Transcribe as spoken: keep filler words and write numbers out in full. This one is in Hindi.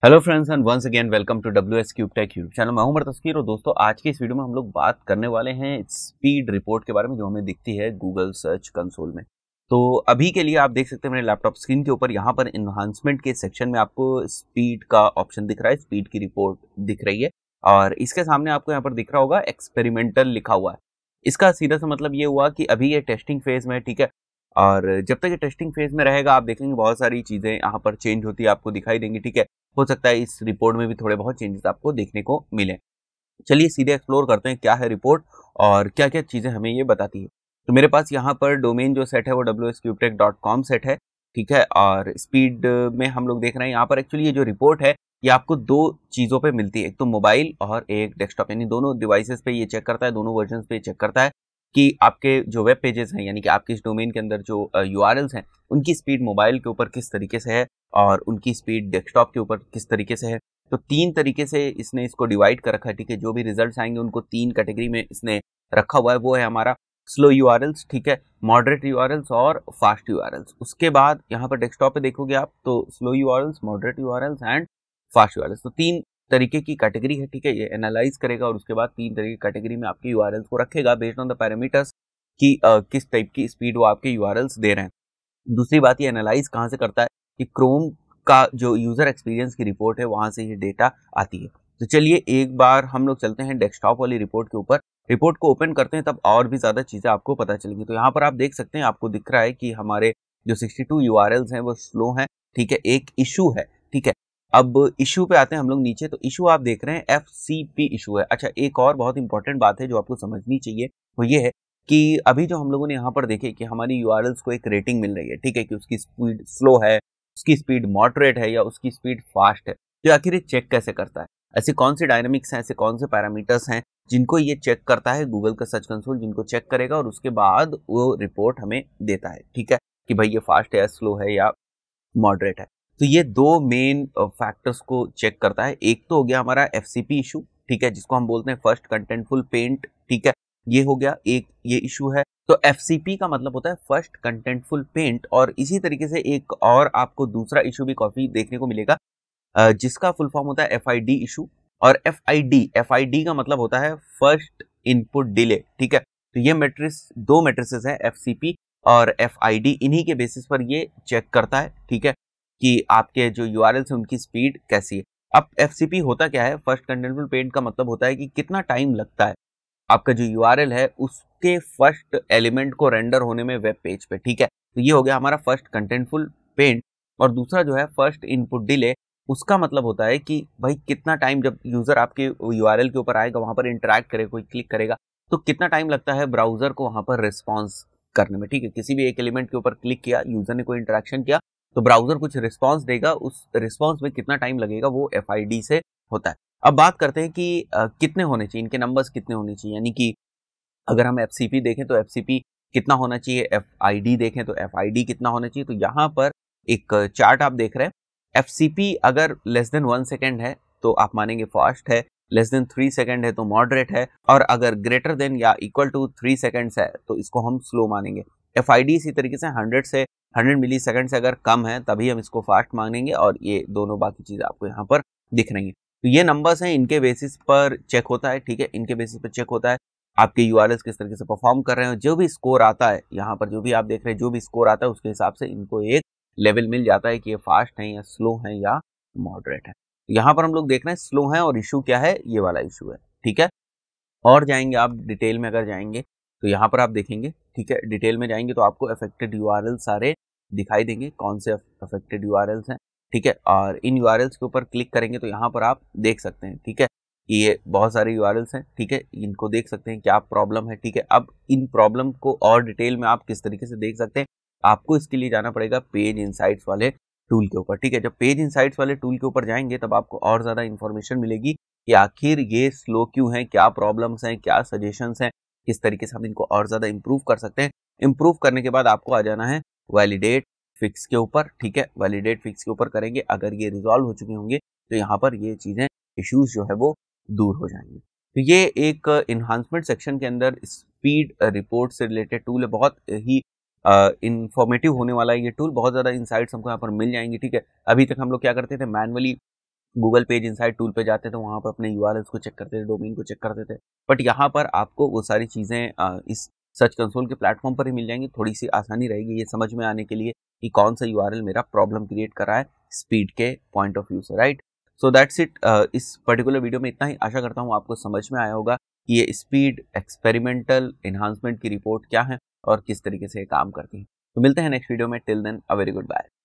Hello friends and once again welcome to W S cube tech YouTube channel. मैं हूं उमर तस्कीर और दोस्तों आज की इस वीडियो में हम लोग बात करने वाले हैं स्पीड रिपोर्ट के बारे में जो हमें दिखती है गूगल सर्च कंसोल में। तो अभी के लिए आप देख सकते हैं मेरे लैपटॉप स्क्रीन के ऊपर यहाँ पर इन्हांसमेंट के सेक्शन में आपको स्पीड का ऑप्शन दिख रहा है, स्पीड की रिपोर्ट दिख रही है और इसके सामने आपको यहाँ पर दिख रहा होगा एक्सपेरिमेंटल लिखा हुआ है। इसका सीधा सा मतलब ये हुआ कि अभी ये टेस्टिंग फेज में है, ठीक है। और जब तक ये टेस्टिंग फेज में रहेगा आप देखेंगे बहुत सारी चीजें यहाँ पर चेंज होती है आपको दिखाई देंगी, ठीक है। हो सकता है इस रिपोर्ट में भी थोड़े बहुत चेंजेस आपको देखने को मिले। चलिए सीधे एक्सप्लोर करते हैं क्या है रिपोर्ट और क्या क्या चीजें हमें ये बताती है। तो मेरे पास यहाँ पर डोमेन जो सेट है वो W S cube tech dot com set है, ठीक है। और स्पीड में हम लोग देख रहे हैं यहाँ पर एक्चुअली ये जो रिपोर्ट है ये आपको दो चीजों पे मिलती है, एक तो मोबाइल और एक डेस्कटॉप, यानी दोनों डिवाइसेस पे ये चेक करता है, दोनों वर्जन पे चेक करता है कि आपके जो वेब पेजेस हैं यानी कि आपके इस डोमेन के अंदर जो यूआरएल्स हैं उनकी स्पीड मोबाइल के ऊपर किस तरीके से है और उनकी स्पीड डेस्कटॉप के ऊपर किस तरीके से है। तो तीन तरीके से इसने इसको डिवाइड कर रखा है, ठीक है। जो भी रिजल्ट्स आएंगे उनको तीन कैटेगरी में इसने रखा हुआ है। वो है हमारा स्लो यूआरएल्स, ठीक है, मॉडरेट यूआरएल्स और फास्ट यूआरएल्स। उसके बाद यहाँ पर डेस्कटॉप पे देखोगे आप तो slow URLs, moderate URLs and fast URLs. तो तीन तरीके की कैटेगरी है, ठीक है। ये एनालाइज करेगा और उसके बाद तीन तरीके की कैटेगरी में आपके यूआरएल्स को रखेगा बेस्ड ऑन द पैरामीटर्स कि uh, किस टाइप की स्पीड वो आपके यूआरएल्स दे रहे हैं। दूसरी बात ये एनालाइज कहाँ से करता है कि क्रोम का जो यूजर एक्सपीरियंस की रिपोर्ट है वहां से ये डेटा आती है। तो चलिए एक बार हम लोग चलते हैं डेस्कटॉप वाली रिपोर्ट के ऊपर, रिपोर्ट को ओपन करते हैं तब और भी ज्यादा चीजें आपको पता चलेंगी। तो यहाँ पर आप देख सकते हैं आपको दिख रहा है कि हमारे जो सिक्सटी टू यूआरएल्स हैं वो स्लो हैं, ठीक है। एक इशू है, ठीक है। अब इशू पे आते हैं हम लोग नीचे, तो इशू आप देख रहे हैं एफ सी पी इशू है। अच्छा, एक और बहुत इंपॉर्टेंट बात है जो आपको समझनी चाहिए वो ये है कि अभी जो हम लोगों ने यहाँ पर देखे कि हमारी यूआरएल्स को एक रेटिंग मिल रही है, ठीक है, कि उसकी स्पीड स्लो है, उसकी स्पीड मॉडरेट है या उसकी स्पीड फास्ट है। तो आखिर ये चेक कैसे करता है? ऐसे कौन से डायनामिक्स हैं, ऐसे कौन से पैरामीटर्स हैं जिनको ये चेक करता है गूगल का सर्च कंसोल, जिनको चेक करेगा और उसके बाद वो रिपोर्ट हमें देता है, ठीक है, कि भाई ये फास्ट है, स्लो है या मॉडरेट है। तो ये दो मेन फैक्टर्स को चेक करता है। एक तो हो गया हमारा एफ सी पी इशू, ठीक है, जिसको हम बोलते हैं फर्स्ट कंटेंटफुल पेंट, ठीक है, ये हो गया एक ये इशू है। तो एफ सी पी का मतलब होता है फर्स्ट कंटेंटफुल पेंट। और इसी तरीके से एक और आपको दूसरा इशू भी काफी देखने को मिलेगा जिसका फुल फॉर्म होता है एफ आई डी इशू। और F I D F I D का मतलब होता है फर्स्ट इनपुट डिले, ठीक है। तो ये मैट्रिक्स दो मैट्रिसेस है, एफ सी पी और एफ आई डी, इन्हीं के बेसिस पर ये चेक करता है, ठीक है, कि आपके जो यूआरएल्स हैं उनकी स्पीड कैसी है। अब एफ सी पी होता क्या है? फर्स्ट कंटेंटफुल पेंट का मतलब होता है कि कितना टाइम लगता है आपका जो यूआरएल है उसके फर्स्ट एलिमेंट को रेंडर होने में वेब पेज पे, ठीक है। तो ये हो गया हमारा फर्स्ट कंटेंटफुल पेंट। और दूसरा जो है फर्स्ट इनपुट डिले, उसका मतलब होता है कि भाई कितना टाइम जब यूजर आपके यूआरएल के ऊपर आएगा, वहां पर इंटरेक्ट करेगा, कोई क्लिक करेगा, तो कितना टाइम लगता है ब्राउजर को वहां पर रिस्पॉन्स करने में, ठीक है। किसी भी एक एलिमेंट के ऊपर क्लिक किया, यूजर ने कोई इंटरेक्शन किया तो ब्राउजर कुछ रिस्पॉन्स देगा, उस रिस्पॉन्स में कितना टाइम लगेगा वो एफ आई डी से होता है। अब बात करते हैं कि आ, कितने होने चाहिए, इनके नंबर्स कितने होने चाहिए, यानी कि अगर हम एफ सी पी देखें तो एफ सी पी कितना होना चाहिए, एफ आई डी देखें तो एफ आई डी कितना होना चाहिए। तो यहाँ पर एक चार्ट आप देख रहे हैं, एफ सी पी अगर लेस देन वन सेकेंड है तो आप मानेंगे फास्ट है, लेस देन थ्री सेकेंड है तो मॉडरेट है, और अगर ग्रेटर देन या इक्वल टू थ्री सेकेंड्स है तो इसको हम स्लो मानेंगे। एफ आई डी इसी तरीके से हंड्रेड से हंड्रेड मिली सेकेंड से अगर कम है तभी हम इसको फास्ट मानेंगे, और ये दोनों बाकी चीजें आपको यहाँ पर दिख रही हैं। तो ये नंबर्स हैं, इनके बेसिस पर चेक होता है, ठीक है, इनके बेसिस पर चेक होता है आपके यूआरएल्स किस तरीके से परफॉर्म कर रहे हैं। जो भी स्कोर आता है यहाँ पर, जो भी आप देख रहे हैं, जो भी स्कोर आता है उसके हिसाब से इनको एक लेवल मिल जाता है कि ये फास्ट है या स्लो है या मॉडरेट है। यहाँ पर हम लोग देख रहे हैं स्लो है और इशू क्या है, ये वाला इशू है, ठीक है। और जाएंगे आप डिटेल में, अगर जाएंगे तो यहाँ पर आप देखेंगे, ठीक है, डिटेल में जाएंगे तो आपको अफेक्टेड यूआरएल सारे दिखाई देंगे, कौन से अफेक्टेड यूआरएल्स हैं, ठीक है। और इन यूआरएल्स के ऊपर क्लिक करेंगे तो यहाँ पर आप देख सकते हैं, ठीक है, ये बहुत सारे यूआरएल्स हैं, ठीक है, इनको देख सकते हैं क्या प्रॉब्लम है, ठीक है। अब इन प्रॉब्लम को और डिटेल में आप किस तरीके से देख सकते हैं, आपको इसके लिए जाना पड़ेगा पेज इनसाइट्स वाले टूल के ऊपर, ठीक है। जब पेज इनसाइट्स वाले टूल के ऊपर जाएंगे तब आपको और ज्यादा इंफॉर्मेशन मिलेगी कि आखिर ये स्लो क्यों है, क्या प्रॉब्लम्स हैं, क्या सजेशंस हैं, किस तरीके से हम इनको और ज्यादा इंप्रूव कर सकते हैं। इंप्रूव करने के बाद आपको आ जाना है वैलिडेट फिक्स के ऊपर, ठीक है। वैलिडेट फिक्स के ऊपर करेंगे, अगर ये रिजॉल्व हो चुके होंगे तो यहाँ पर ये चीजें इश्यूज जो है वो दूर हो जाएंगे। तो ये एक इन्हांसमेंट सेक्शन के अंदर स्पीड रिपोर्ट से रिलेटेड टूल है, बहुत ही इंफॉर्मेटिव होने वाला है ये टूल, बहुत ज्यादा इंसाइट्स हमको यहाँ पर मिल जाएंगे, ठीक है। अभी तक हम लोग क्या करते थे, manually Google page insight tool पे जाते थे, वहाँ पर अपने यूआरएल्स को चेक करते थे, डोमेन को चेक करते थे। बट यहाँ पर आपको वो सारी चीज़ें इस सर्च कंसोल के प्लेटफॉर्म पर ही मिल जाएंगी। थोड़ी सी आसानी रहेगी ये समझ में आने के लिए कि कौन सा यूआरएल मेरा प्रॉब्लम क्रिएट कर रहा है स्पीड के पॉइंट ऑफ व्यू से, राइट। So that's it. इस पर्टिकुलर वीडियो में इतना ही। आशा करता हूँ आपको समझ में आया होगा कि ये स्पीड एक्सपेरिमेंटल एनहांसमेंट की रिपोर्ट क्या है और किस तरीके से ये काम करती है। तो मिलते हैं नेक्स्ट वीडियो में। Till then a very good bye.